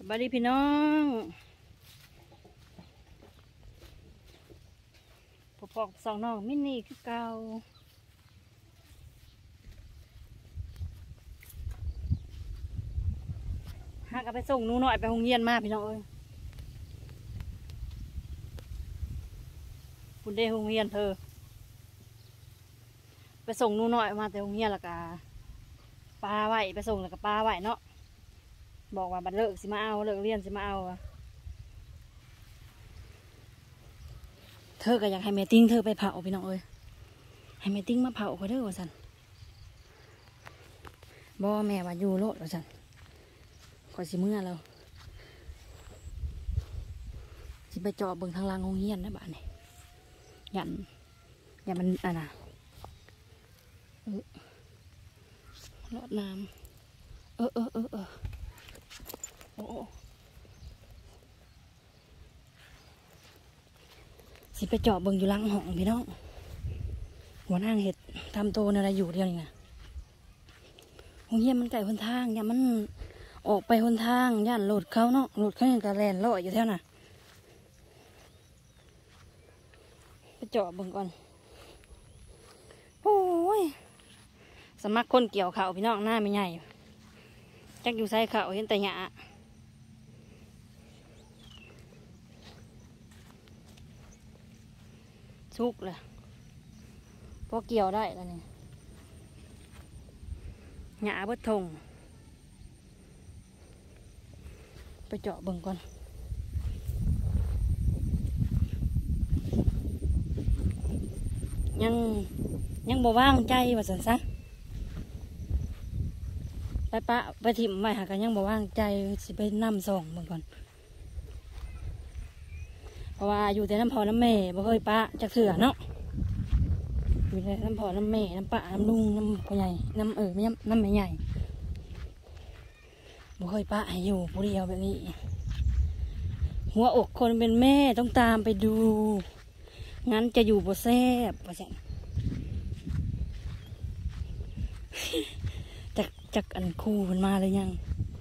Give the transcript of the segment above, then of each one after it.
บายดีพี่น้องปอกสองน้องมินี่คือเก่าหากเอาไปส่งหนูหน่อยไปโรงเรียนมาพี่น้องเอ้ยคุณได้โรงเรียนเธอไปส่งหนูหน่อยมาแต่โรงเรียนแล้วก็ปลาไหวไปส่งแล้วก็ปลาไหวเนาะบอกว่าบัดเลิกสิมาเอาเลิกเรียนสิมาเอาเธอก็อยากให้แม่ติ้งเธอไปเผาพี่น้องเอ้ยให้แม่ติ้งมาเผาเขาเด้อว่าสันบ่แม่ว่าอยู่โลดว่าสันขอสิเมื่อเราสิไปจอบเบิ่งทางล่างโรงเรียนนะบ้านนี่ยันมันน่ะรดน้ำโอ้สิไปเจาะเบิ่งอยู่หลังห้องพี่น้องหัวหน้าเห็ดทำโตในอะไรอยู่เดียวนี่ไงโรงเรียนมันไกลหนทางอย่ามันออกไปหนทางย่านโหลดเขาเนาะโหลดเขาอย่างกระแลนลอยอยู่แถวน่ะไปเจาะเบิ่งก่อนโอ้ยสมัครคนเกี่ยวเขาพี่น้องหน้าไม่ใหญ่จักอยู่ใส่เขาเห็นแต่หยาชุกเลยพอเกี่ยวได้แล้วนี่หยาเบิดทงไปเจาะเบิ่งก่อนยังบ่ว่างใจว่าสันซะไปปะไปถิ่มไว้หากันยังบ่ว่างใจสิไปนำส่งเบิ่งก่อนเพราะว่าอยู่แต่น้ำพอน้ำแม่บ่เคยปะจักเถื่อเนาะอยู่แต่น้ำพอน้ำแม่น้ำปะน้ำลุงน้ำพ่อใหญ่น้ำไม่น้ำแม่ใหญ่บ่เคยปะให้อยู่ผู้เดียวแบบนี้หัวอกคนเป็นแม่ต้องตามไปดูงั้นจะอยู่บ่แซ่บว่าซั่นจักอันคู่มันมาเลยยัง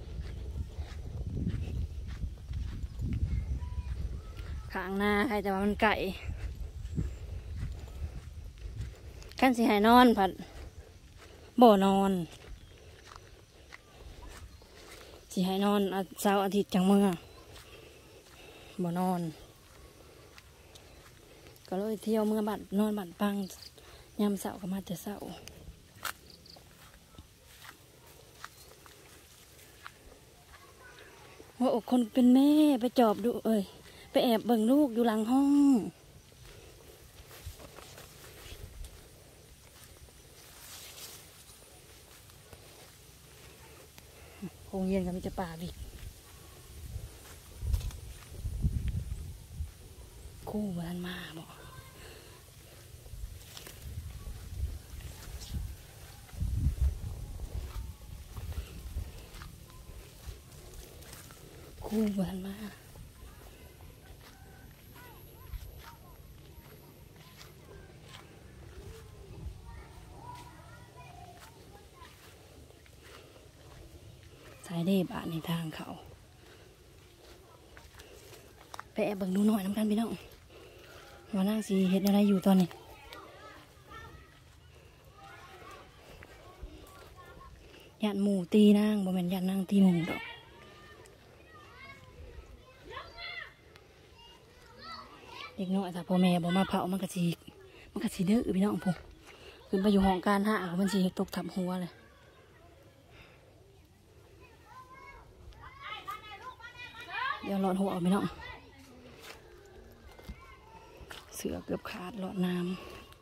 ข้างหน้าใครจะว่ามันไก่ขั้นสิหายนอนผัดบ่นอนสิหายนอนเสาร์อาทิตย์จังเมื่อบ่นอนก็เลยเที่ยวเมื่อบัดนอนบัดปังยามเสาร์ก็มาแต่เสาร์ว่าอกคนเป็นแม่ไปจอบดูไปแอบเบิ่งลูกอยู่หลังห้องโรงเรียนก็มีแต่ป่าบิกคู่มันมาบอกคู่มันมาสายเดบในทางเขาไปแอบเบิ่งดูหน่อยน้ำกันพี่น้องว่านั่งสีเห็ดอะไรอยู่ตอนนี้ญาติหมูตีนางบ่แม่นญาตินางตีหมูดอกเด็กน้อยถ้าพ่อแม่บ่มาเผามันกะสีเด้อพี่น้องผมขึ้นไปอยู่ห้องการห้ามันสีตกทับหัวเลยเดี๋ยวหลอดหัวออกพี่น้องเสือเกือบขาดหลอดน้ำ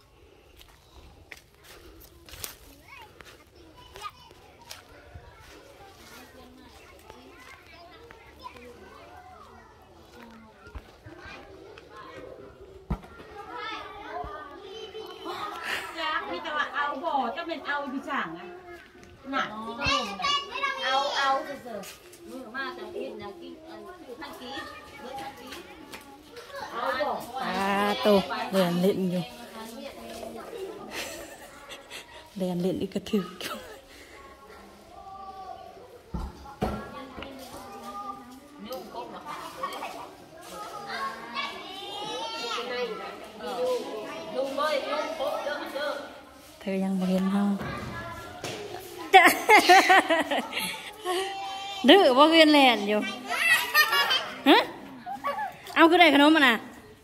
มีแต่ว่าเอาบ่จะเป็นเอาพี่ช่างอะหนักที่ก็ลงเอาเสือมือมากแต่กินนะกินท่านกินเมื่อท่านกินเอาบ่โตเดินเล่นอยู่เดินเล่นอีกกระถึกอยังบ่เห็นเฮาจ้ะดื้อบ่เวียนแล่นอยู่ฮะเอาคือได้ขนมอ่ะน่ะ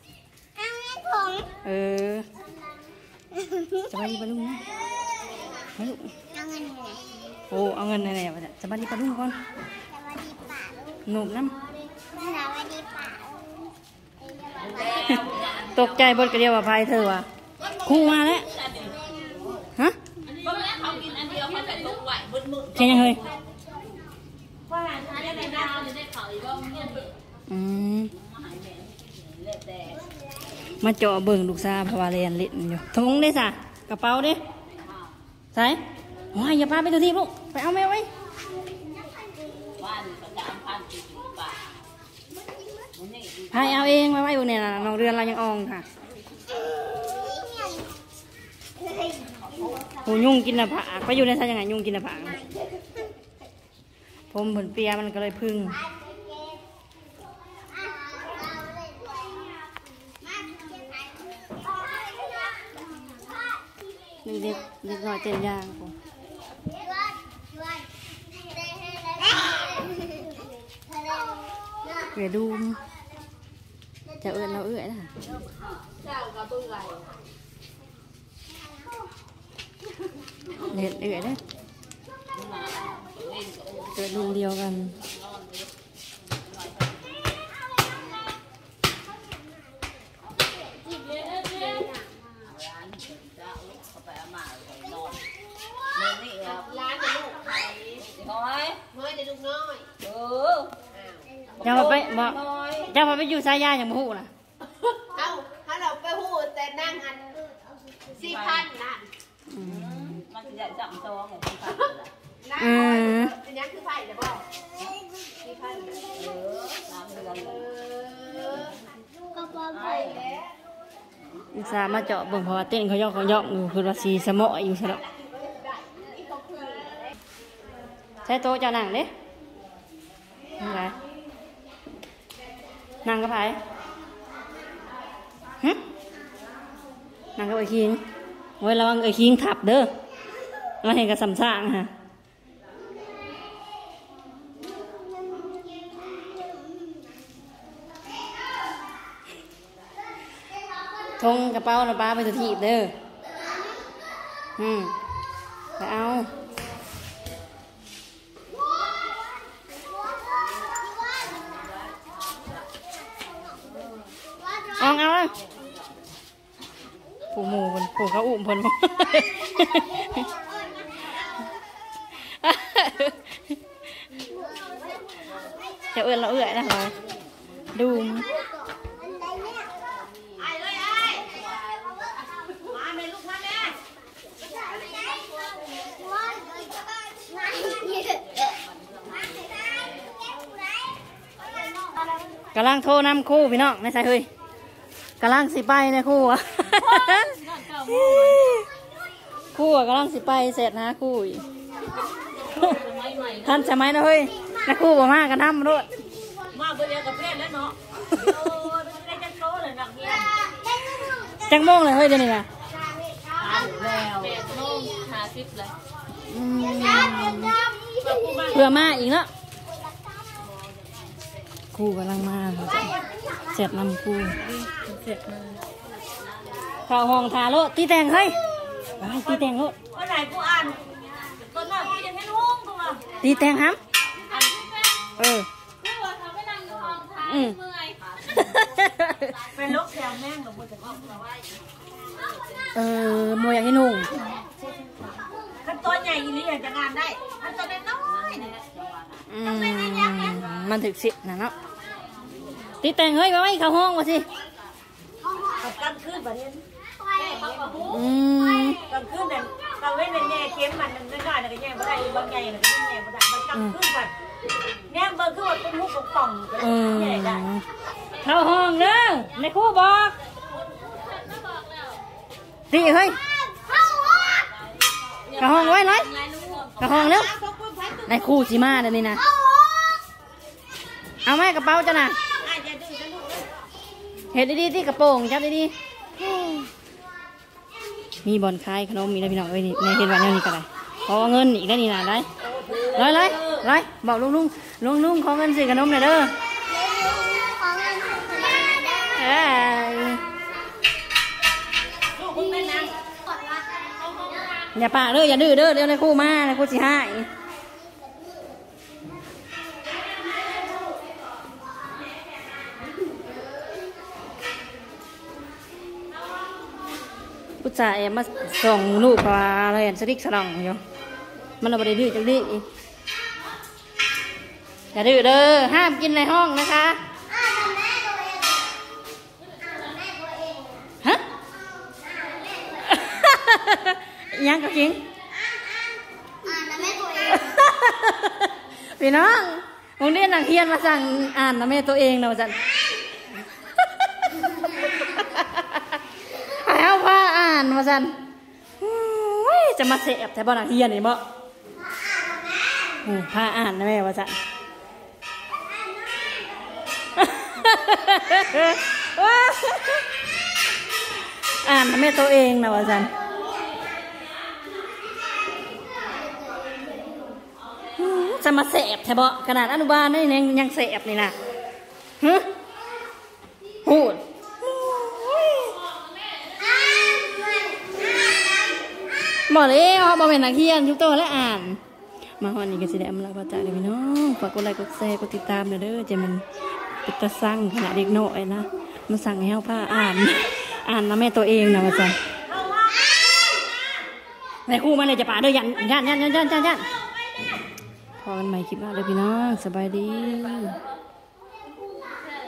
เออจะมาดีปะลุงนะมาลุงโอ้เอาเงินไหนๆมาจะมาดีปะลุงก่อนหนุบน้ำตกใจบดกระเดียวว่าพายเธอวะคู่มาแล้วฮะแค่ยังเลยมาเจาะเบิ่งลูกซาพาวาเรียนเล่นอยู่ทงได้สะกระเป๋าดิใส่ว้ายอย่าพาไปตัวที่ลูกไปเอาแมวไว้พายเอาเองไว้บนเนี่ยนะน้องเรือนเรายังอ่องค่ะโหยุ่งกินหน้าผากไปอยู่ในท่ายังไงยุ่งกินหน้าผากผมผลเปียมันก็เลยพึ่งนี่เด็กน้อยเต้นยางผมเกลือดูมจะเอื้อนเราเอื้อยนะเด็ดเอื้อยนะเกิดลุงเดียวกันจะมาไปบอกจะมาไปอยู่สายยาอย่างพูนะเอาถ้าเราไปพูดแต่นั่งอัน4,000นะมันจะจับตัวไงเป็นพันละเป็นยังคือไผ่หรือเปล่า4,000 น้ำเดือนก็พอไผ่แล้วอุตส่าห์มาเจาะเบิ่งเพราะว่าเต้นเขาย่องอยู่คือว่าสีสมออยู่ซะแล้วใช้โต๊ะจะนั่งเด้นั่งไงนั่งกับไผฮึนั่งกับไอ้คิงไว้ระวังไอ้คิงทับเด้อมาเห็นกับสำสางฮะทงกระเป๋านะป้าไปถีบเด้อไปเอาเอาเลยผู้หมูคนผู้เขาอุ้มคนจะเอื้อนเราเอื้อยนะคะดูกำลังโทรนำคู่พี่น้องไม่ใช่เฮ้ยกำลังสิไปนะคู่อ่ะคู่อ่ะกำลังสิไปเสร็จนะคู่ท่านจะไหมนะเฮ้ยนะคู่บอกมากันทำด้วยมาเบอร์เดียวกับเพื่อนแล้วเนาะได้จังโตเลยนักเรียนจังโมงเลยเฮ้ยเดี๋ยวนี้นะแล้ว8 โมง 50เลยเพื่อมาอีกเนาะคู่กำลังมาเสร็จนำคู่เสร็จมาข่าวห้องทาโลตีแตงเฮ้ยตีแตงโลวันไหนกูอ่านตอนนั้นกูยังไม่รู้ตัวตีแตงฮัมเป็นลูกแถวแม่งหรือมึงจะต้องมาไหว้มวยอยากให้นุ่งขั้นตอนใหญ่นี่อยากจะงานได้ขั้นตอนน้อยๆมันถึกสินะเนาะตีแตงเฮ้ยมาไว้เข้าห้องมาสิกันขึ้นประเด็นกันขึ้นเนี่ยกันเว้นเนี่ยแง่เข้มมันน้อยๆเนี่ยก็แง่ไม่ได้บางแง่เนี่ยก็แง่ไม่ได้มันกันขึ้นไปแง่เบอร์ขึ้นเป็นมุกกล่องแง่ได้เข้าห้องเด้อในครูบอกตีเฮ้ยเข้าห้องไว้เลยเข้าห้องเร็วในครูสีมาเดี๋ยวนี้นะเอาไหมกระเป๋าจ้ะนะเห็ดดีๆที่กระโปรงจับดีๆมีบอลคายขนมมีอะไรพี่น้องเอ้ยนี่ในเห็นวันนี้ก็ได้ขอเงินอีกได้นี่นะได้เลยบอกลุงขอเงินซื้อขนมหน่อยเด้ออย่าปะเด้ออย่าดื้อเด้อเดี๋ยวในคู่มาในคู่สิให้ผู้ชายมาส่งลูกว่าอะไรอันสลิกสลองอยู่มันเราไม่ได้ดื้อจังดิอย่าดื้อเด้อห้ามกินในห้องนะคะฮะยังก็กินพี่น้องมึงเรียนหนังเฮียนมาสั่งอ่านนะแม่ตัวเองนะว่าจันเอาผ้าอ่านมาสั่นจะมาเสพแต่บ่หนังเฮียนนี่บ่ผ้าอ่านนะแม่ว่าสั่นอ่านนะแม่ตัวเองนะว่าสั่นจะมาเสพแต่บ่ขนาดอนุบาลนี่ยังเสพนี่นะพูดบอกเลยบอกเป็นนักเรียนทุกตัวและอ่านมาฮอนนี่ก็สิได้อำลาพระจ่าเลยพี่น้องฝากกดไลค์กดแชร์กดติดตามเด้อจะมันเป็นตาสั่งขนาดเด็กน้อยนะมันสั่งให้เฮาผ้าอ่านนะแม่ตัวเองนะว่าจังในคู่มันเลยจะป่าเด้อยันพอกันใหม่คลิปหน้าเลยพี่น้องสบายดี